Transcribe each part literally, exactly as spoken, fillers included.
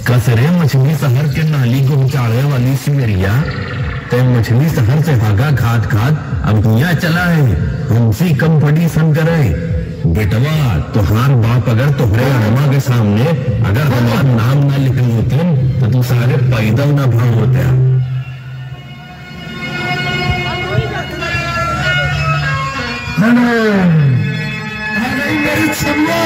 कसरे मछली शहर के नाली को बिचारे वाली सिमरिया, ते मछली शहर से भागा खाद खाद अब दुनिया चला है, हमसी कम पड़ी सन करे। बेटवा तुहार बाप अगर तुहरे अम्मा के सामने अगर हमारा नाम ना लिखल होते तो तू सारे पैदा ना भाव होते। मेरी छम्मा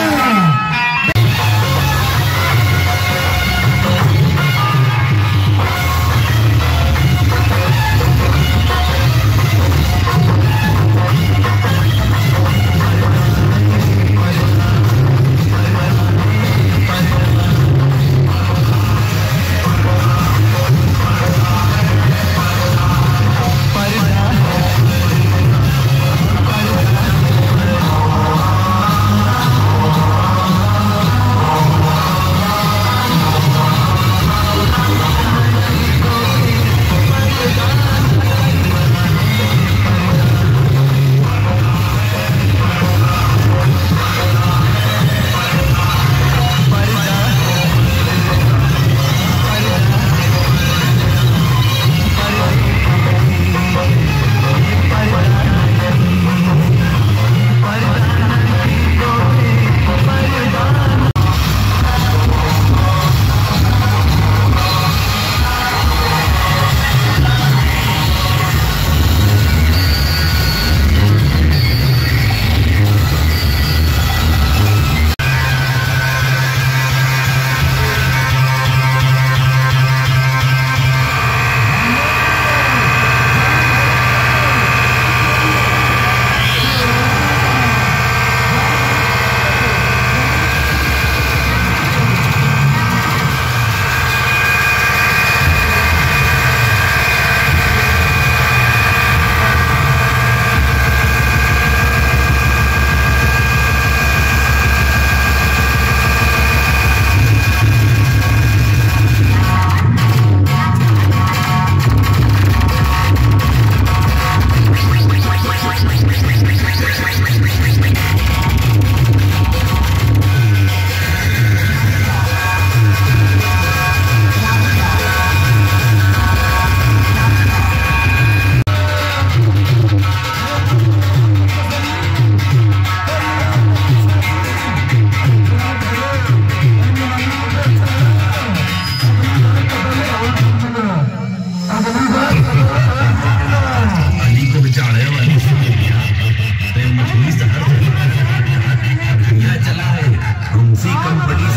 दुनिया चला है, हमसी कम पड़ी